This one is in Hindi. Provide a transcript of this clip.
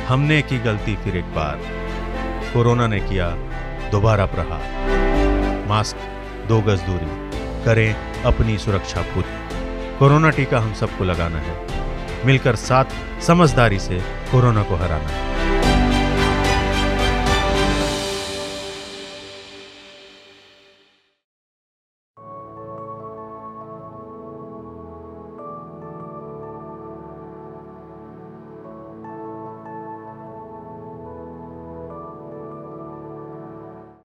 हमने की गलती फिर एक बार, कोरोना ने किया दोबारा प्रहार। मास्क, 2 गज दूरी, करें अपनी सुरक्षा पूरी। कोरोना टीका हम सबको लगाना है, मिलकर साथ समझदारी से कोरोना को हराना है।